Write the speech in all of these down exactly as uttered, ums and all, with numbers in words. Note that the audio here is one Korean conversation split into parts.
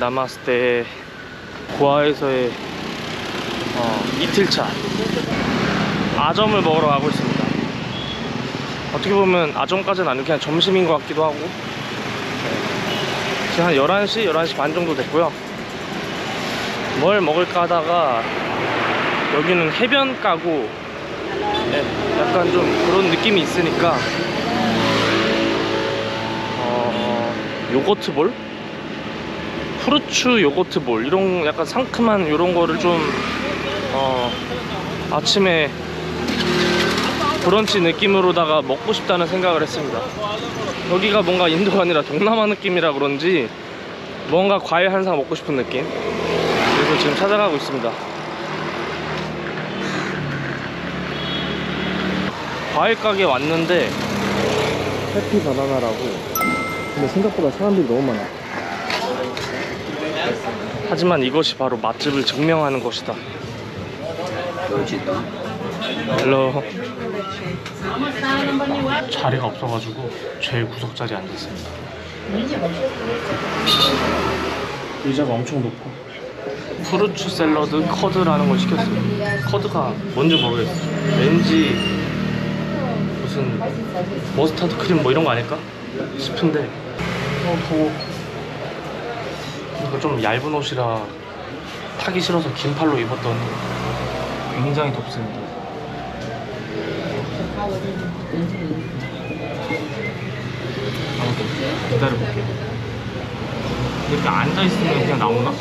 나마스테 고아에서의 어, 이틀차 아점을 먹으러 가고 있습니다. 어떻게 보면 아점까지는 아니고 그냥 점심인 것 같기도 하고. 네. 지금 한 열한 시, 열한 시 반 정도 됐고요. 뭘 먹을까 하다가 여기는 해변가고 네, 약간 좀 그런 느낌이 있으니까 어, 요거트볼? 후르츠 요거트볼 이런 약간 상큼한 이런 거를 좀 어, 아침에 브런치 느낌으로다가 먹고 싶다는 생각을 했습니다. 여기가 뭔가 인도가 아니라 동남아 느낌이라 그런지 뭔가 과일 한 상 먹고 싶은 느낌. 그래서 지금 찾아가고 있습니다. 과일 가게 왔는데 해피 바나나라고. 근데 생각보다 사람들이 너무 많아. 하지만 이것이 바로 맛집을 증명하는 것이다. 헬로. 자리가 없어가지고 제일 구석 자리에 앉았습니다. 의자가 엄청 높고 프루츠 샐러드 커드라는 걸 시켰어요. 커드가 뭔지 모르겠어요. 왠지 무슨 머스타드 크림 뭐 이런 거 아닐까 싶은데 어 더워. 이거 좀 얇은 옷이라 타기 싫어서 긴 팔로 입었더니 굉장히 덥습니다. 아무튼 기다려볼게요. 이렇게 앉아있으면 그냥 나오나?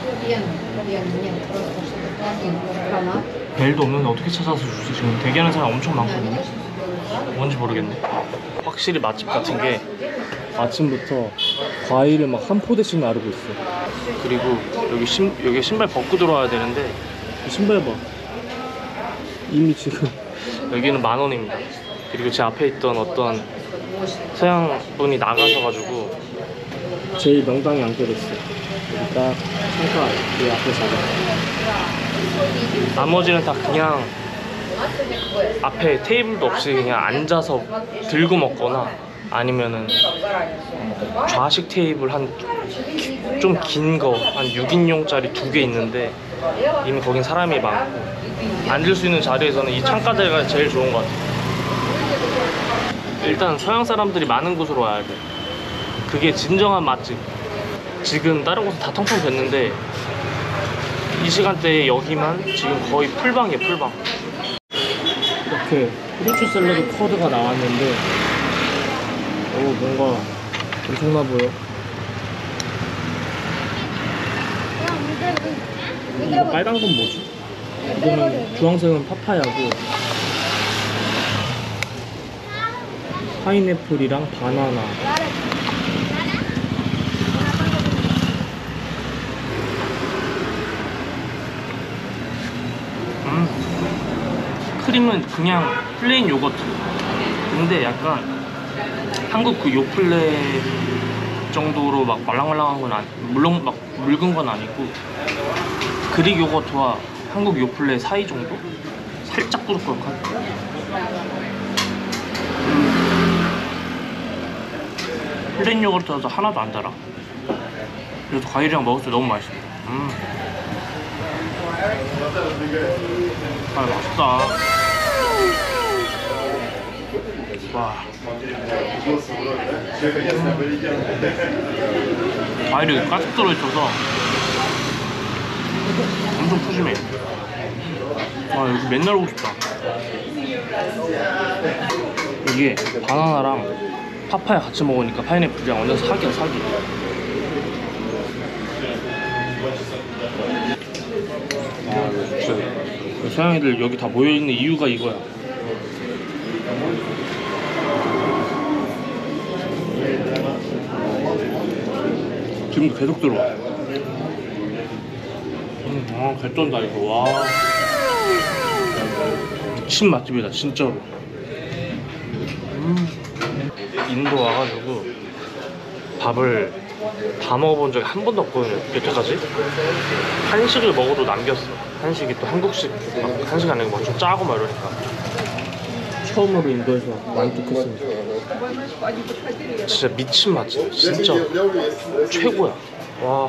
벨도 없는데 어떻게 찾아서 주지? 지금 대기하는 사람 엄청 많거든요. 뭔지 모르겠네. 확실히 맛집 같은 게 아침부터 과일을 막 한 포대씩 나르고 있어. 그리고 여기 신, 여기 신발 벗고 들어와야 되는데 신발 봐. 이미 지금 여기는 만 원입니다. 그리고 제 앞에 있던 어떤 서양 분이 나가셔가지고 제일 명당에 앉게 됐어요. 여기 딱 창가 그 앞에 자리. 나머지는 다 그냥 앞에 테이블도 없이 그냥 앉아서 들고 먹거나 아니면은 좌식 테이블 한 좀 긴 거 한 육 인용짜리 두 개 있는데 이미 거긴 사람이 많고 앉을 수 있는 자리에서는 이 창가 자리가 제일 좋은 것 같아요. 일단 서양 사람들이 많은 곳으로 와야 돼. 그게 진정한 맛집. 지금 다른 곳은 다 텅텅 빈는데 이 시간대에 여기만 지금 거의 풀방이에요. 풀방. 이렇게 후르츠 샐러드 커드가 나왔는데 오 뭔가 엄청나 보여. 이거 빨간 건 뭐지? 이거는 주황색은 파파야고 파인애플이랑 바나나. 음 크림은 그냥 플레인 요거트. 근데 약간 한국 그 요플레 정도로 막 말랑말랑한 건 아니, 물론 막 묽은 건 아니고 그릭 요거트와 한국 요플레 사이 정도? 살짝 꾸덕꾸덕한. 플레인 요거트라서 하나도 안 달아. 그래서 과일이랑 먹을 때 너무 맛있어. 음. 아 맛있다. 와. 과일이 가득 들어있어서 엄청 푸짐해. 아 여기 맨날 오고 싶다. 이게 바나나랑 파파야 같이 먹으니까 파인애플이랑 완전 사기야 사기. 아 진짜 서양애들 여기 다 모여있는 이유가 이거야. 지금도 계속 들어와. 음, 아 개쩐다 이거. 와 미친 맛집이다 진짜로. 음. 인도 와가지고 밥을 다 먹어본 적이 한 번도 없거든요 여태까지. 한식을 먹어도 남겼어. 한식이 또 한국식 막 한식 아니고 막 좀 짜고 막 이러니까 처음으로 인도에서 만족했습니다. 진짜 미친 맛집. 진짜 최고야. 와,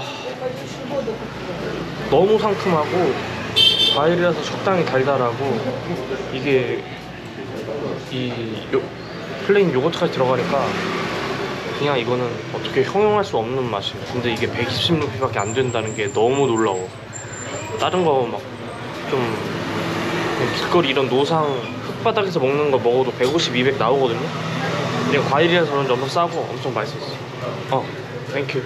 너무 상큼하고 과일이라서 적당히 달달하고 이게 이 요, 플레인 요거트까지 들어가니까 그냥 이거는 어떻게 형용할 수 없는 맛이에요. 근데 이게 백이십 루피밖에 안 된다는 게 너무 놀라워. 다른 거 막 좀 길거리 이런 노상 흙바닥에서 먹는 거 먹어도 백오십, 이백 나오거든요. 근데 과일이라서 그런지 엄청 싸고 엄청 맛있었어. 어, 땡큐.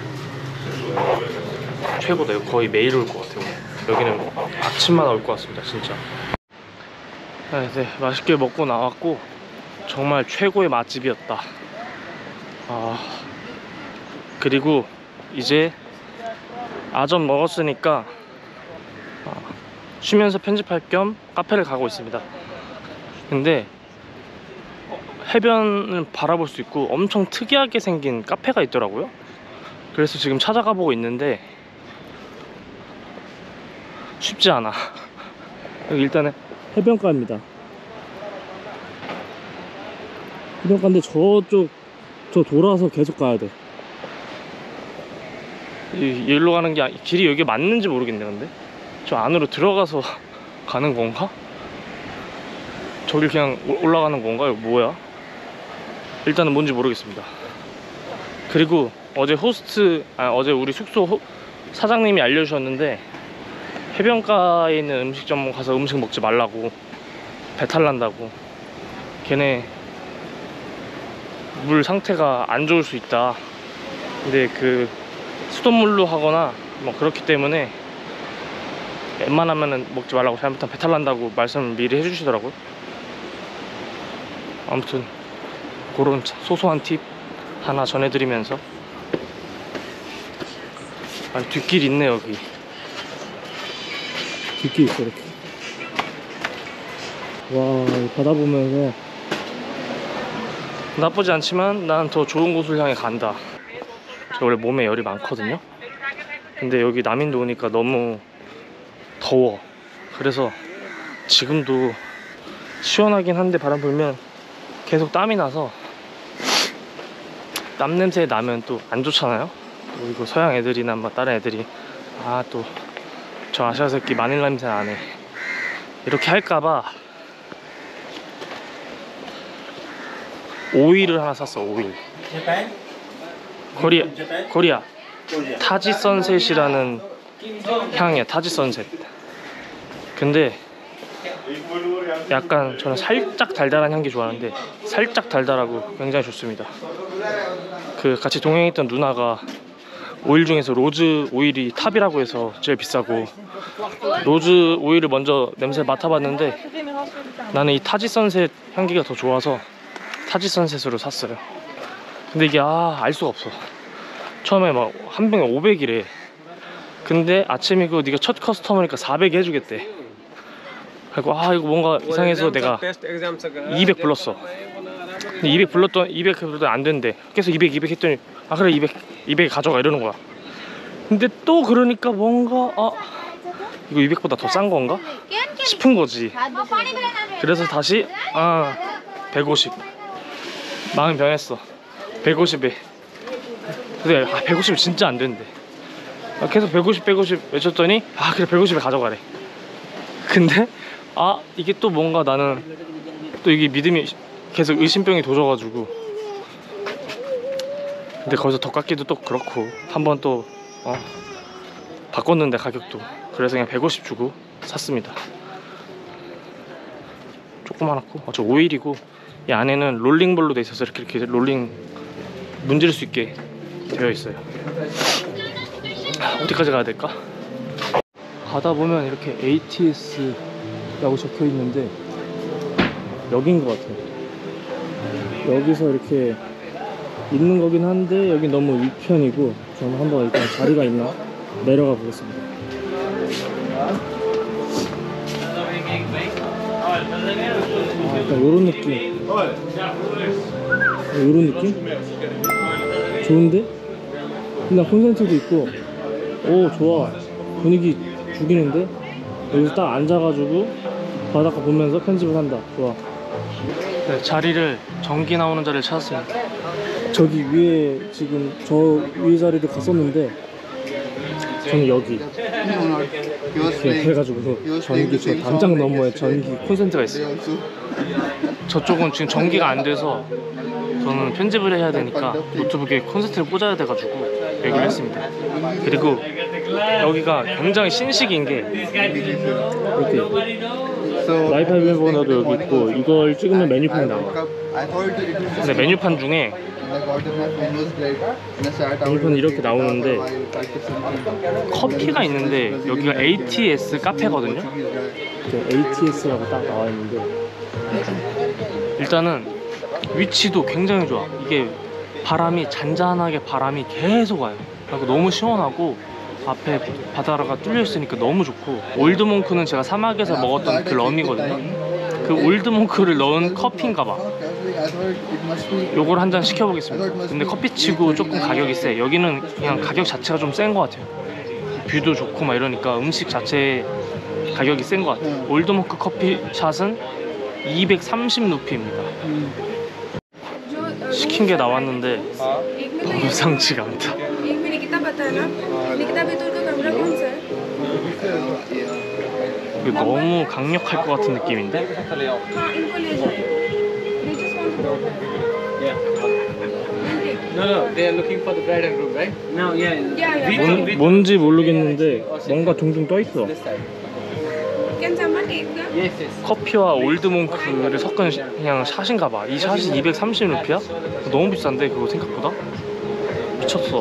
최고다. 이거 거의 매일 올 것 같아요. 여기는 아침마다 올 것 같습니다, 진짜. 네, 네, 맛있게 먹고 나왔고 정말 최고의 맛집이었다. 아, 그리고 이제 아점 먹었으니까 아, 쉬면서 편집할 겸 카페를 가고 있습니다. 근데 해변을 바라볼 수 있고 엄청 특이하게 생긴 카페가 있더라고요. 그래서 지금 찾아가 보고 있는데 쉽지 않아. 여기 일단은 해변가입니다. 해변가인데 저쪽 저 돌아서 계속 가야 돼. 이, 여기로 가는 게 길이 여기 맞는지 모르겠네. 근데 저 안으로 들어가서 가는 건가? 저길 그냥 올라가는 건가요? 뭐야? 일단은 뭔지 모르겠습니다. 그리고 어제 호스트, 아 어제 우리 숙소 호, 사장님이 알려주셨는데 해변가에 있는 음식점 가서 음식 먹지 말라고, 배탈 난다고. 걔네 물 상태가 안 좋을 수 있다. 근데 그 수돗물로 하거나 뭐 그렇기 때문에 웬만하면은 먹지 말라고, 잘못하면 배탈 난다고 말씀을 미리 해주시더라고요. 아무튼 그런 소소한 팁 하나 전해드리면서. 아니, 뒷길 있네. 여기 뒷길 있어. 이렇게 와, 바다 보면서 나쁘지 않지만 난 더 좋은 곳을 향해 간다. 저 원래 몸에 열이 많거든요. 근데 여기 남인도 오니까 너무 더워. 그래서 지금도 시원하긴 한데 바람 불면 계속 땀이 나서, 땀 냄새 나면 또 안 좋잖아요. 그리고 서양 애들이나 뭐 다른 애들이 아 또 저 아시아 새끼 마늘 냄새 나네 이렇게 할까봐 오일을 하나 샀어. 오일. 코리아 코리아 타지 선셋이라는 향이야. 타지 선셋. 근데 약간 저는 살짝 달달한 향기 좋아하는데 살짝 달달하고 굉장히 좋습니다. 그 같이 동행했던 누나가 오일 중에서 로즈 오일이 탑이라고 해서 제일 비싸고, 로즈 오일을 먼저 냄새 맡아봤는데 나는 이 타지 선셋 향기가 더 좋아서 타지 선셋으로 샀어요. 근데 이게 아 알 수가 없어. 처음에 막 한 병에 오백이래. 근데 아침이고 네가 첫 커스터머니까 사백 해주겠대. 그리고 아 이거 뭔가 이상해서 내가 이백 불렀어. 근데 이백 불렀던 이백 불렀더니 안 된대. 계속 이백 이백 했더니 아 그래 이백 이백 가져가 이러는 거야. 근데 또 그러니까 뭔가 아 이거 이백보다 더 싼 건가 싶은 거지. 그래서 다시 아 백오십. 마음 변했어. 백오십에. 근데 아 백오십 진짜 안 된대. 아, 계속 백오십 백오십 외쳤더니 아 그래 백오십에 가져가래. 근데 아 이게 또 뭔가 나는 또 이게 믿음이 계속 의심병이 도져가지고. 근데 거기서 더 깎기도 또 그렇고 한번 또 어, 바꿨는데 가격도. 그래서 그냥 백오십 주고 샀습니다. 조그만하고 어, 저 오일이고 이 안에는 롤링볼로 돼 있어서 이렇게 이렇게 롤링 문질 수 있게 되어 있어요. 어디까지 가야 될까? 가다 보면 이렇게 에이티에스라고 적혀 있는데 여긴 것 같아요. 여기서 이렇게 있는 거긴 한데 여기 너무 위편이고, 저는 한번 일단 자리가 있나 내려가 보겠습니다. 아, 약간 요런 느낌. 요런 느낌? 좋은데? 그냥 콘센트도 있고 오 좋아. 분위기 죽이는데? 여기서 딱 앉아가지고 바닷가 보면서 편집을 한다. 좋아. 네, 자리를 전기 나오는 자리를 찾았습니다. 저기 위에 지금 저 위에 자리를 갔었는데 저는 여기 이렇게 해가지고 전기 저 담장 너머에 전기 콘센트가 있어요. 저쪽은 지금 전기가 안 돼서 저는 편집을 해야 되니까 노트북에 콘센트를 꽂아야 돼가지고 여기를 했습니다. 그리고 여기가 굉장히 신식인 게 이렇게 와이파이 비밀번호도 여기 있고 이걸 찍으면 메뉴판이 나와. 근데 메뉴판 중에 메뉴판이 이렇게 나오는데 커피가 있는데 여기가 에이티에스 카페거든요. 에이티에스라고 딱 나와 있는데 일단은 위치도 굉장히 좋아. 이게 바람이 잔잔하게 바람이 계속 와요. 그리고 너무 시원하고 앞에 바다가 뚫려 있으니까 너무 좋고 올드몽크는 제가 사막에서 먹었던 그 럼이거든요. 그 올드몽크를 넣은 커피인가봐. 요걸 한 잔 시켜보겠습니다. 근데 커피치고 조금 가격이 세. 여기는 그냥 가격 자체가 좀 센 것 같아요. 뷰도 좋고 막 이러니까 음식 자체 가격이 센 것 같아요. 올드몽크 커피샷은 이백삼십 루피입니다. 시킨 게 나왔는데 범상치가 않다. 이거 너무 강력할 것 같은 느낌인데? 뭔, 뭔지 모르겠는데 뭔가 둥둥 떠 있어. 커피와 올드몽크를 섞은 그냥 샷인가봐. 이 샷이 이백삼십 루피야? 너무 비싼데 그거 생각보다? 미쳤어.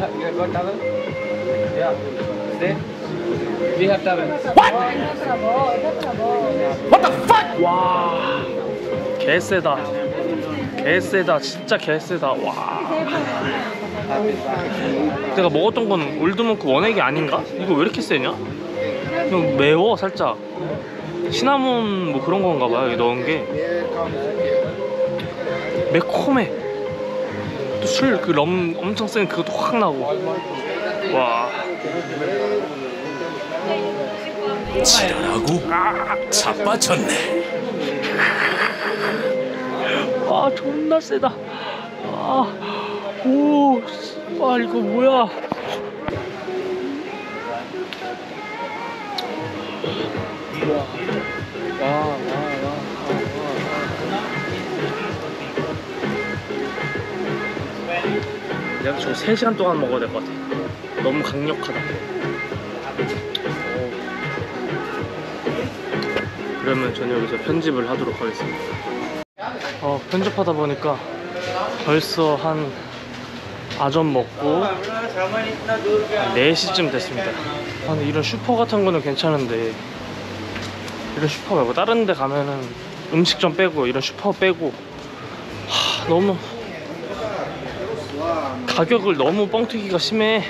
What the fuck? 와, 개세다. 개세다. 진짜 개세다. 와. 내가 먹었던 건 올드몽크 원액이 아닌가? 이거 왜 이렇게 세냐? 좀 매워 살짝. 시나몬 뭐 그런 건가 봐요. 여기 넣은 게 매콤해. 또 술 그 럼 엄청 센 그것도 확 나고. 와. 지랄하고 자빠졌네. 아 존나 세다. 아, 오, 아 이거 뭐야? 와, 와, 와, 와, 내가 저거 세 시간 동안 먹어야 될 것 같아. 너무 강력하다. 오. 그러면 저는 여기서 편집을 하도록 하겠습니다. 어, 편집하다 보니까 벌써 한 아점 먹고 네 시쯤 됐습니다. 아, 근데 이런 슈퍼 같은 거는 괜찮은데 이런 슈퍼 말고 다른 데 가면은 음식점 빼고 이런 슈퍼 빼고 하, 너무 가격을 너무 뻥튀기가 심해.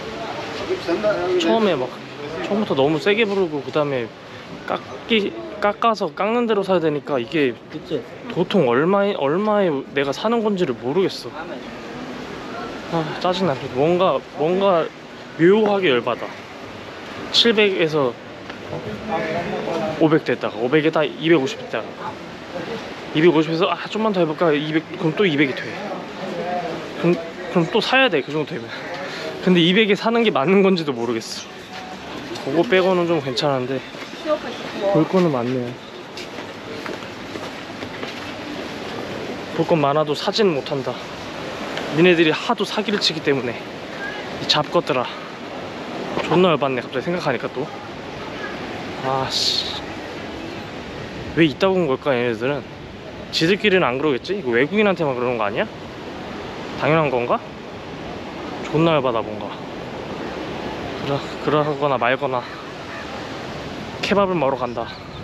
처음에 막 처음부터 너무 세게 부르고 그 다음에 깎기 깎아서 깎는 대로 사야 되니까 이게 도통 얼마에 얼마에 내가 사는 건지를 모르겠어. 아 짜증나. 뭔가 뭔가 묘하게 열받아. 칠백에서 오백 됐다가 오백에다 이백오십 됐다가 이백오십에서 아 좀만 더 해볼까 이백 그럼 또 이백이 돼. 그럼, 그럼 또 사야 돼 그 정도 되면. 근데 이백에 사는 게 맞는 건지도 모르겠어. 그거 빼고는 좀 괜찮은데 볼 거는 많네요. 볼 건 많아도 사지는 못한다. 니네들이 하도 사기를 치기 때문에. 이 잡것들아 존나 열받네 갑자기 생각하니까 또. 아씨 왜 이따 온 걸까 얘네들은. 지들끼리는 안 그러겠지? 이거 외국인한테만 그러는 거 아니야? 당연한 건가? 존나 열받아 뭔가. 그러, 그러거나 말거나. 케밥을 먹으러 간다.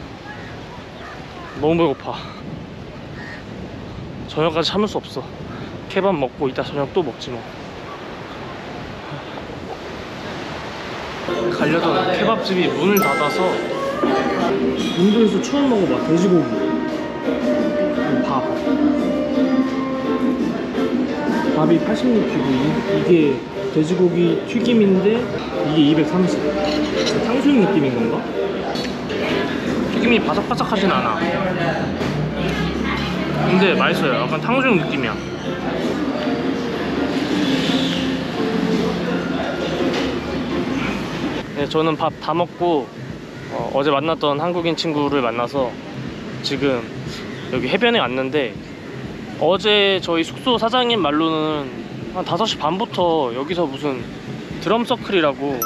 너무 배고파. 저녁까지 참을 수 없어. 케밥 먹고 이따 저녁 또 먹지 뭐. 가려던 케밥집이 문을 닫아서. 인도에서 처음 먹어봐. 돼지고기 밥 밥이 팔십 루피고 이게 돼지고기 튀김인데 이게 이백삼십. 탕수육 느낌인 건가? 튀김이 바삭바삭하진 않아. 근데 맛있어요. 약간 탕수육 느낌이야. 네, 저는 밥 다 먹고 어, 어제 만났던 한국인 친구를 만나서 지금 여기 해변에 왔는데, 어제 저희 숙소 사장님 말로는 한 다섯 시 반부터 여기서 무슨 드럼서클이라고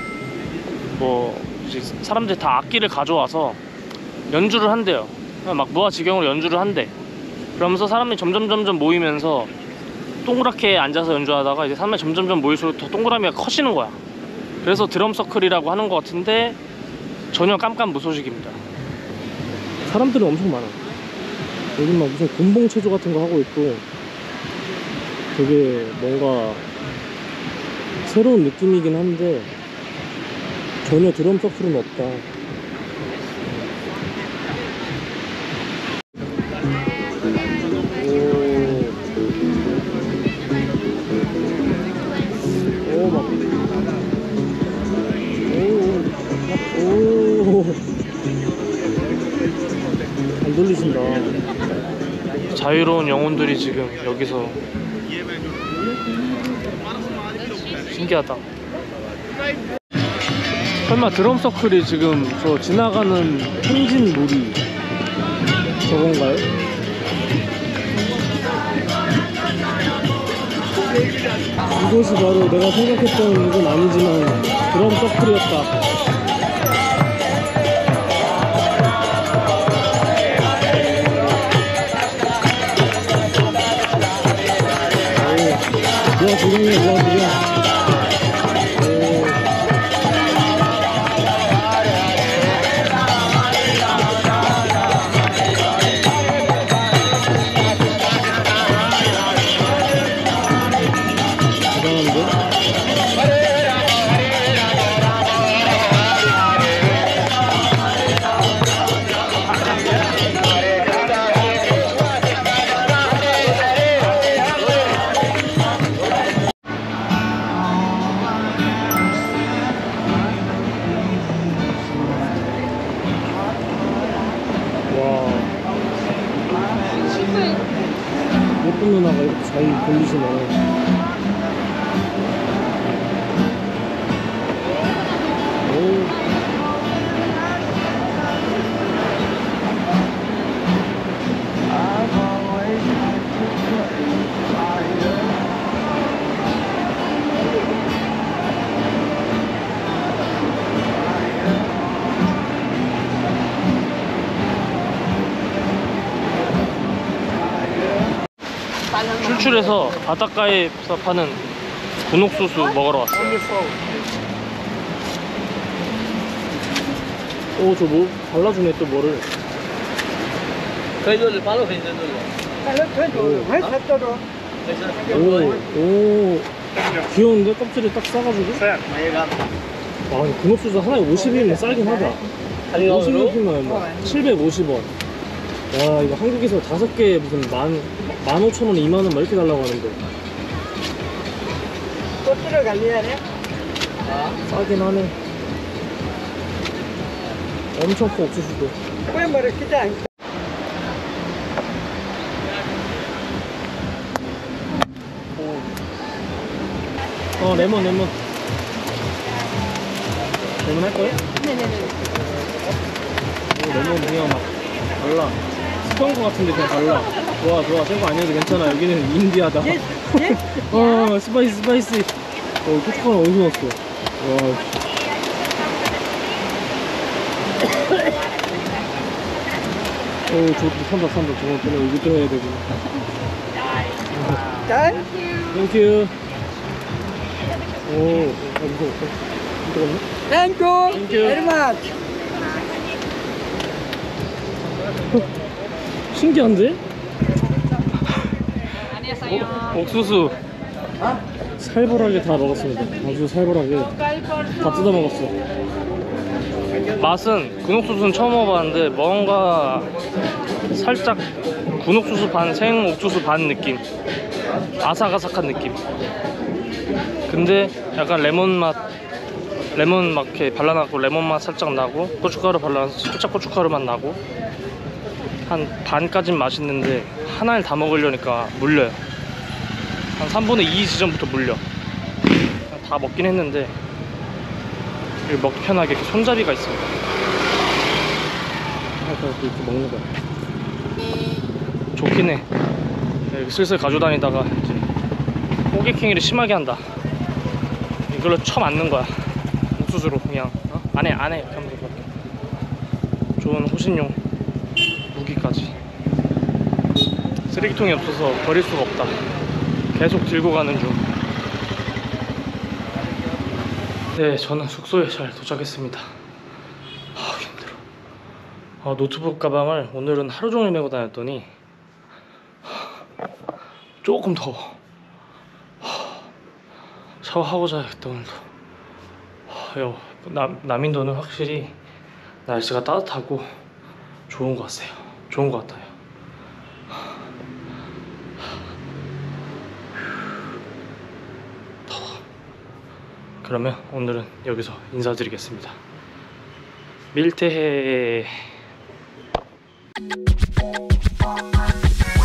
뭐 이제 사람들이 다 악기를 가져와서 연주를 한대요. 막 무아지경으로 연주를 한대. 그러면서 사람들이 점점 점점 모이면서 동그랗게 앉아서 연주하다가 이제 사람들이 점점 점점 모일수록 더 동그라미가 커지는 거야. 그래서 드럼서클이라고 하는 것 같은데 전혀 깜깜무소식입니다. 사람들은 엄청 많아. 여기 막 무슨 곤봉체조 같은 거 하고 있고 되게 뭔가 새로운 느낌이긴 한데 전혀 드럼서클은 없다. 오, 오, 막, 오, 오, 잘 돌리신다. 자유로운 영혼들이 지금 여기서 신기하다. 설마 드럼서클이 지금 저 지나가는 행진 놀이 저건가요? 이곳이 바로 내가 생각했던 이건 아니지만 드럼서클이었다. 뭐야 지금이야 뭐야 지금. 예쁜 누나가 이렇게 잘 돌리시네. 출출해서 바닷가에서 파는 군옥소스 먹으러 왔어요. 오, 저 뭐 발라주네 또 뭐를. 오, 오, 귀여운데 껍질을 딱 싸가지고. 와, 군옥소스 하나에 오십 원이면 싸긴 하다. 오십 원이면 얼마? 칠백오십 원. 와, 이거 한국에서 다섯 개에 무슨 만, 만 오천 원, 이만 원 막 이렇게 달라고 하는데. 꽃으로 갈리야래? 싸긴 하네. 엄청 커, 옥수수도. 왜 머리 기자? 어, 레몬, 레몬. 레몬 할 거예요? 네네네. 오, 레몬 그냥 막 달라. 스펀 거 같은데 그냥 달라. 좋아, 좋아. 센 거 아니어도 괜찮아. 여기는 인디아다. 예? 예? 어, 스파이시, 스파이시. 어, 고춧가루 어디서 났어? 와. 어, 저것도 산다, 산다. 저건 또 이것도 해야 되고. 짠? 땡큐. 오, 아, 무서워. 무서웠네? 땡큐. 땡큐. Very much. 신기한데? 어, 옥수수 살벌하게 다 먹었습니다. 아주 살벌하게 다 뜯어 먹었어. 맛은 군옥수수는 처음 먹어봤는데 뭔가 살짝 군옥수수 반 생옥수수 반 느낌, 아삭아삭한 느낌. 근데 약간 레몬 맛, 레몬 막 이렇게 발라놨고 레몬 맛 살짝 나고, 고춧가루 발라놔서 살짝 고춧가루 맛 나고, 한 반까진 맛있는데 하나를 다 먹으려니까 물려요. 한 삼분의 이 지점부터 물려. 다 먹긴 했는데 그리고 먹기 편하게 이렇게 손잡이가 있습니다. 그래서 이렇게 먹는 거야. 좋긴 해. 이렇게 슬슬 가져다니다가 이제 호객행위를 심하게 한다. 이걸로 쳐맞는 거야. 옥수수로 그냥 어? 안해 안해 이렇게 하면 될 것 같아. 좋은 호신용 무기까지. 쓰레기통이 없어서 버릴 수가 없다. 계속 들고 가는 중. 네, 저는 숙소에 잘 도착했습니다. 아, 힘들어. 아, 노트북 가방을 오늘은 하루 종일 메고 다녔더니 조금 더워. 샤워하고 자야겠다 오늘도. 여, 남, 남인도는 확실히 날씨가 따뜻하고 좋은 것 같아요. 좋은 것 같아요. 더워. 그러면 오늘은 여기서 인사드리겠습니다. 밀테해.